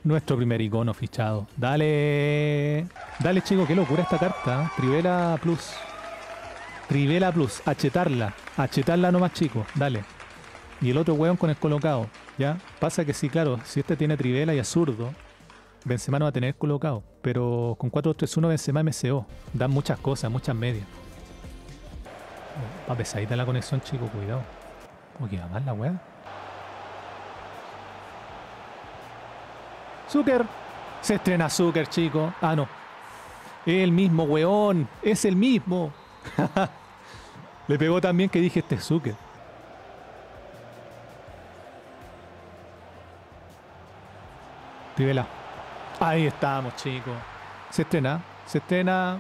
Nuestro primer icono fichado. Dale. Dale, chico, qué locura esta carta. ¿Eh? Trivela Plus. Trivela Plus. Achetarla. Achetarla nomás, chico. Dale. Y el otro weón con el colocado. ¿Ya? Pasa que sí, claro. Si este tiene Trivela y es zurdo, Benzema no va a tener colocado. Pero con 4-2-3-1 Benzema MCO. Dan muchas cosas, muchas medias. Va pesadita la conexión, chico. Cuidado. ¿Cómo que va mal la weá? Zucker. Se estrena Zucker, chico. Ah, no. El mismo, weón. Es el mismo. Le pegó tan bien que dije este es Zucker. Rivela. Ahí estamos, chicos. Se estrena. Se estrena.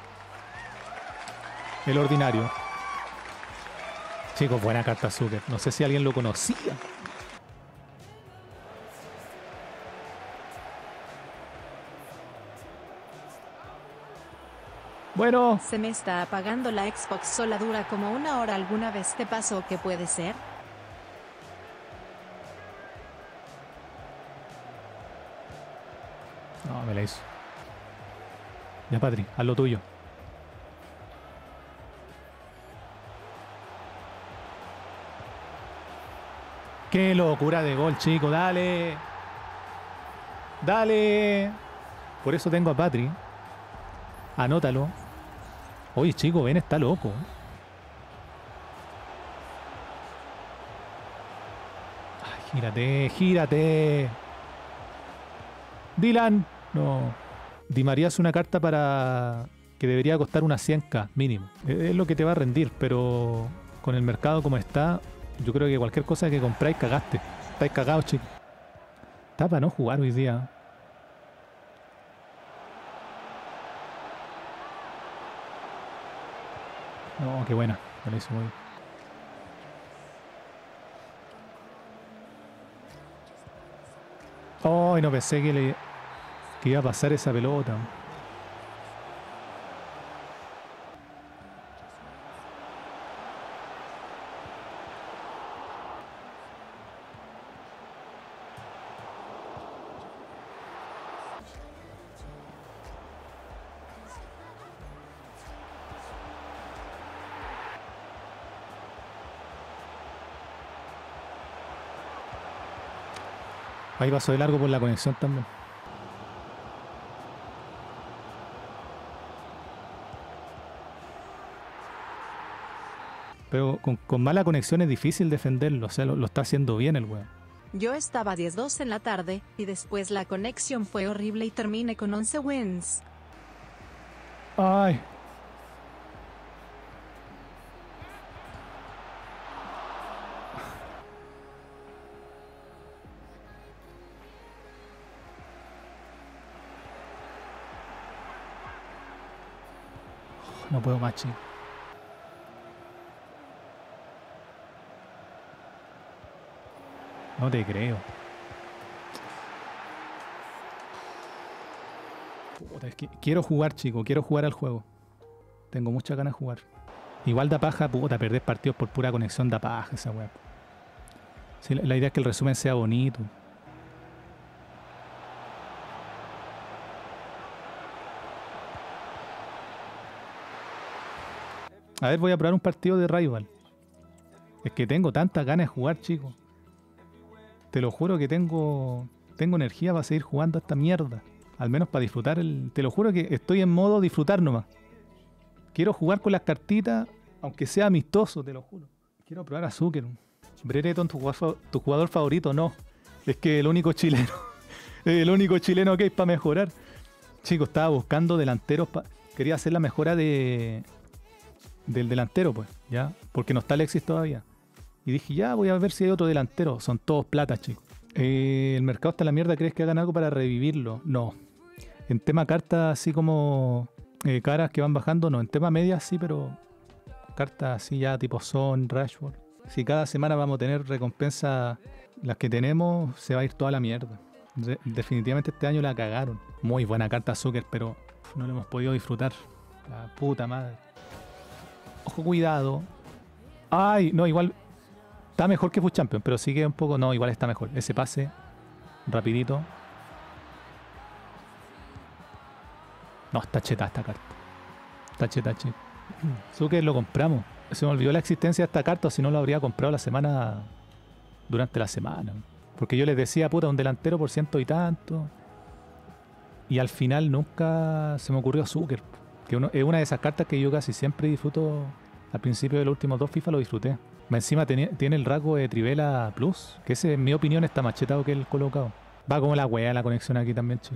El ordinario. Chicos, buena carta Zucker. No sé si alguien lo conocía. Bueno. Se me está apagando la Xbox, sola dura como 1 hora. ¿Alguna vez te pasó que puede ser? No, me la hizo. Ya, Patri, haz lo tuyo. Qué locura de gol, chico. Dale. Dale. Por eso tengo a Patri. Anótalo. Oye, chico, Ben está loco. Ay, gírate, gírate. Dylan. No. Di María es una carta para que debería costar una 100k mínimo. Es lo que te va a rendir, pero con el mercado como está, yo creo que cualquier cosa que compráis cagaste. Estáis cagados, chicos. Está para no jugar hoy día. No, qué buena. Me la hizo muy bien. Oh, no pensé que iba a pasar esa pelota. Ahí pasó de largo por la conexión también. Pero con mala conexión es difícil defenderlo. O sea, lo está haciendo bien el weón. Yo estaba 10-2 en la tarde, y después la conexión fue horrible y terminé con 11 wins. Ay. No puedo más, chico. No te creo. Puta, es que quiero jugar, chico. Quiero jugar al juego. Tengo muchas ganas de jugar. Igual da paja, puta, perder partidos por pura conexión da paja esa weá. Sí, la idea es que el resumen sea bonito. A ver, voy a probar un partido de Rival. Es que tengo tantas ganas de jugar, chicos. Te lo juro que tengo energía para seguir jugando a esta mierda. Al menos para disfrutar el... Te lo juro que estoy en modo disfrutar nomás. Quiero jugar con las cartitas, aunque sea amistoso, te lo juro. Quiero probar a Zucker. Brereton, tu jugador favorito, no. Es que el único chileno. El único chileno que hay para mejorar. Chicos, estaba buscando delanteros. Quería hacer la mejora del delantero, pues, ¿ya? Porque no está Alexis todavía. Y dije, ya, voy a ver si hay otro delantero. Son todos plata, chicos. El mercado está en la mierda. ¿Crees que hagan algo para revivirlo? No. En tema cartas, así como caras que van bajando, no. En tema medias, sí, pero cartas así ya tipo Son, Rashford. Si cada semana vamos a tener recompensa, las que tenemos, se va a ir toda la mierda. Definitivamente este año la cagaron. Muy buena carta Zucker, pero no lo hemos podido disfrutar. La puta madre. Ojo, cuidado. Ay, no, igual está mejor que Foot Champion, pero sigue un poco... No, igual está mejor. Ese pase, rapidito. No, está cheta esta carta. Está cheta, chico. Zucker lo compramos. Se me olvidó la existencia de esta carta, o si no lo habría comprado durante la semana. Porque yo les decía, puta, un delantero por 100 y tanto. Y al final nunca se me ocurrió Zucker. Que es una de esas cartas que yo casi siempre disfruto. Al principio de los últimos 2 FIFA lo disfruté. Encima tiene el rasgo de Trivela Plus, que ese, en mi opinión, está más chetado que el colocado. Va como la wea la conexión aquí también, chico.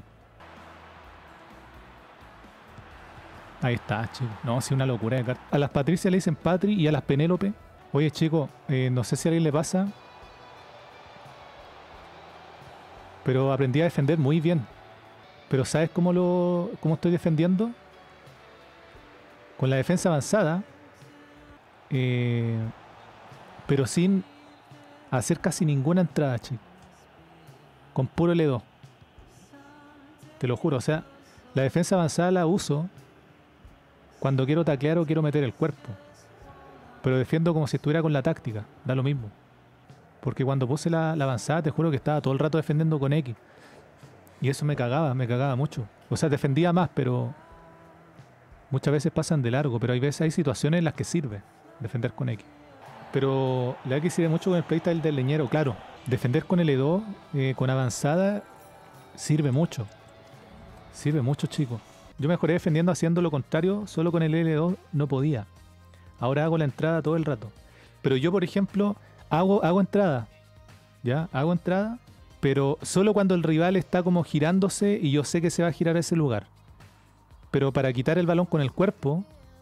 Ahí está, chico. No, sí, una locura de cartas. A las Patricia le dicen Patri y a las Penélope. Oye, chico, no sé si a alguien le pasa, pero aprendí a defender muy bien. Pero ¿sabes cómo estoy defendiendo? Con la defensa avanzada, pero sin hacer casi ninguna entrada, chico. Con puro L2. Te lo juro, o sea, la defensa avanzada la uso cuando quiero taclear o quiero meter el cuerpo. Pero defiendo como si estuviera con la táctica, da lo mismo. Porque cuando puse la avanzada, te juro que estaba todo el rato defendiendo con X. Y eso me cagaba mucho. O sea, defendía más, pero muchas veces pasan de largo. Pero hay situaciones en las que sirve defender con X. Pero la X sirve mucho con el playstyle del leñero, claro. Defender con L2, con avanzada, sirve mucho. Sirve mucho, chicos. Yo mejoré defendiendo haciendo lo contrario, solo con el L2 no podía. Ahora hago la entrada todo el rato. Pero yo, por ejemplo, hago entrada. ¿Ya? Hago entrada, pero solo cuando el rival está como girándose y yo sé que se va a girar a ese lugar. Pero para quitar el balón con el cuerpo,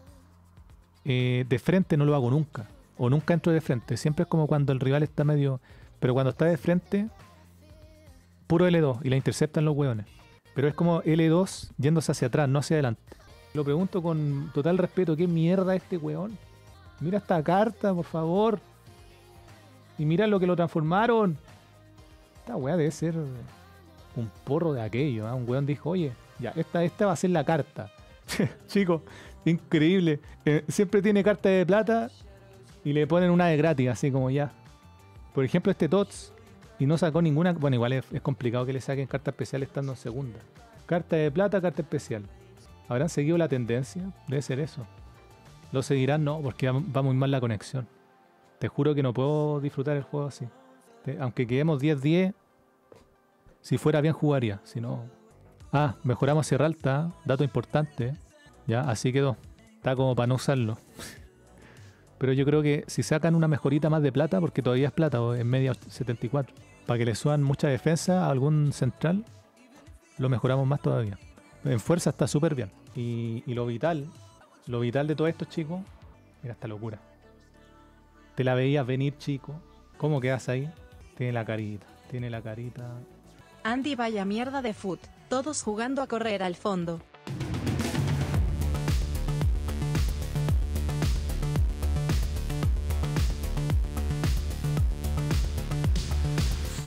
de frente no lo hago nunca. O nunca entro de frente. Siempre es como cuando el rival está medio... Pero cuando está de frente, puro L2 y la interceptan los hueones. Pero es como L2 yéndose hacia atrás, no hacia adelante. Lo pregunto con total respeto, ¿qué mierda este weón? Mira esta carta, por favor. Y mira lo que lo transformaron. Esta weá debe ser un porro de aquello, ¿eh? Un weón dijo, oye, ya, esta va a ser la carta. Chicos, increíble. Siempre tiene carta de plata y le ponen una de gratis, así como ya. Por ejemplo, este TOTS. Y no sacó ninguna... Bueno, igual es complicado que le saquen carta especial estando en segunda. Carta de plata, carta especial. ¿Habrán seguido la tendencia? Debe ser eso. ¿Lo seguirán? No, porque va muy mal la conexión. Te juro que no puedo disfrutar el juego así. Aunque quedemos 10-10, si fuera bien jugaría. Si no... mejoramos a Sierra Alta. Dato importante. Ya, así quedó. Está como para no usarlo. Pero yo creo que si sacan una mejorita más de plata, porque todavía es plata, o en media 74, para que le suban mucha defensa a algún central, lo mejoramos más todavía. En fuerza está súper bien. Y lo vital de todo esto, chicos, mira esta locura. Te la veías venir, chico. ¿Cómo quedas ahí? Tiene la carita. Andy, vaya mierda de foot. Todos jugando a correr al fondo.